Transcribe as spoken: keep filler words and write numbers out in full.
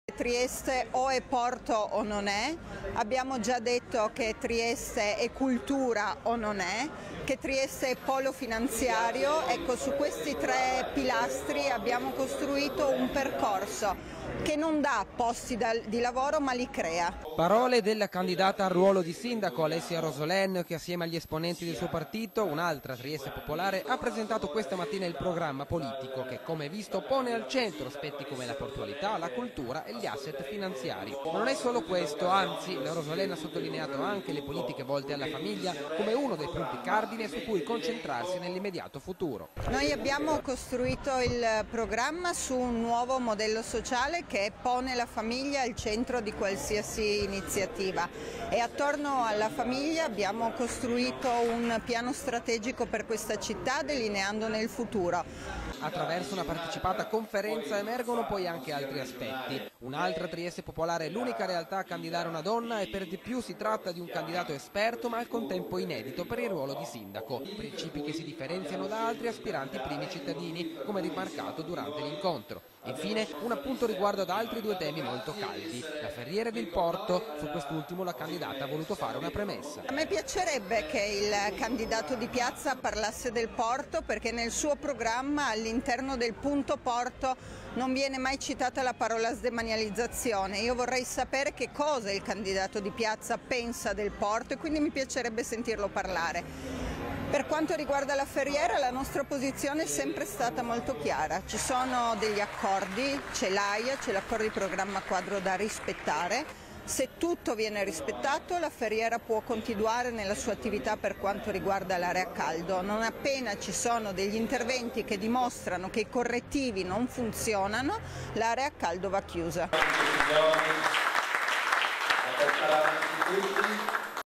Trieste o è porto o non è, abbiamo già detto che Trieste è cultura o non è, che Trieste è polo finanziario. Ecco, su questi tre pilastri abbiamo costruito un percorso che non dà posti di lavoro ma li crea. Parole della candidata al ruolo di sindaco Alessia Rosolen, che assieme agli esponenti del suo partito, un'altra Trieste Popolare, ha presentato questa mattina il programma politico che, come visto, pone al centro aspetti come la portualità, la cultura e gli asset finanziari. Ma non è solo questo, anzi la Rosolen ha sottolineato anche le politiche volte alla famiglia come uno dei punti cardine su cui concentrarsi nell'immediato futuro. Noi abbiamo costruito il programma su un nuovo modello sociale che pone la famiglia al centro di qualsiasi iniziativa e attorno alla famiglia abbiamo costruito un piano strategico per questa città delineandone il futuro. Attraverso una partecipata conferenza emergono poi anche altri aspetti. Un'altra Trieste Popolare è l'unica realtà a candidare una donna e per di più si tratta di un candidato esperto ma al contempo inedito per il ruolo di sindaco. Principi che si differenziano da altri aspiranti primi cittadini, come rimarcato durante l'incontro. Infine un appunto riguardo ad altri due temi molto caldi, la Ferriera ed il porto. Su quest'ultimo la candidata ha voluto fare una premessa. A me piacerebbe che il candidato di piazza parlasse del porto, perché nel suo programma all'interno del punto porto non viene mai citata la parola sdemanializzazione. Io vorrei sapere che cosa il candidato di piazza pensa del porto e quindi mi piacerebbe sentirlo parlare. Per quanto riguarda la Ferriera, la nostra posizione è sempre stata molto chiara. Ci sono degli accordi, c'è l'A I A, c'è l'accordo di programma quadro da rispettare. Se tutto viene rispettato, la Ferriera può continuare nella sua attività per quanto riguarda l'area caldo. Non appena ci sono degli interventi che dimostrano che i correttivi non funzionano, l'area caldo va chiusa.